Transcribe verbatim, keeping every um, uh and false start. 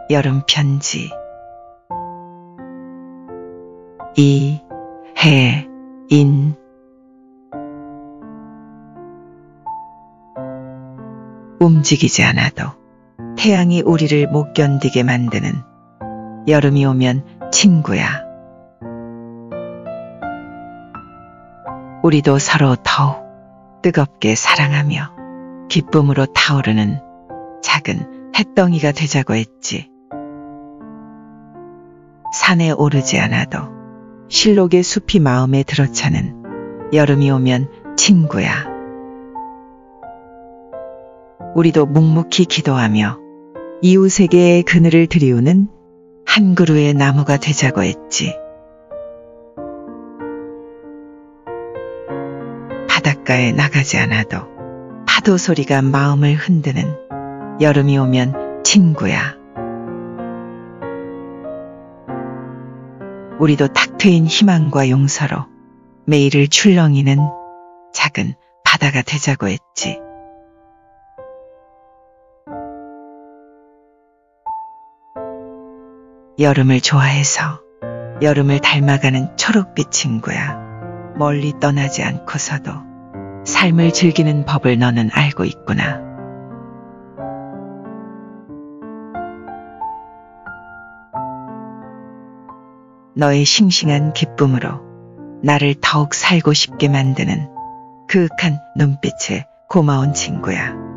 여름 편지. 이, 해, 인. 움직이지 않아도 태양이 우리를 못 견디게 만드는 여름이 오면 친구야. 우리도 서로 더욱 뜨겁게 사랑하며 기쁨으로 타오르는 작은 햇덩이가 되자고 했지. 산에 오르지 않아도 실록의 숲이 마음에 들어차는 여름이 오면 친구야. 우리도 묵묵히 기도하며 이웃에게 그늘을 드리우는 한 그루의 나무가 되자고 했지. 바닷가에 나가지 않아도 파도 소리가 마음을 흔드는 여름이 오면 친구야. 우리도 탁 트인 희망과 용서로 매일을 출렁이는 작은 바다가 되자고 했지. 여름을 좋아해서 여름을 닮아가는 초록빛 친구야. 멀리 떠나지 않고서도 삶을 즐기는 법을 너는 알고 있구나. 너의 싱싱한 기쁨으로 나를 더욱 살고 싶게 만드는 그윽한 눈빛에 고마운 친구야.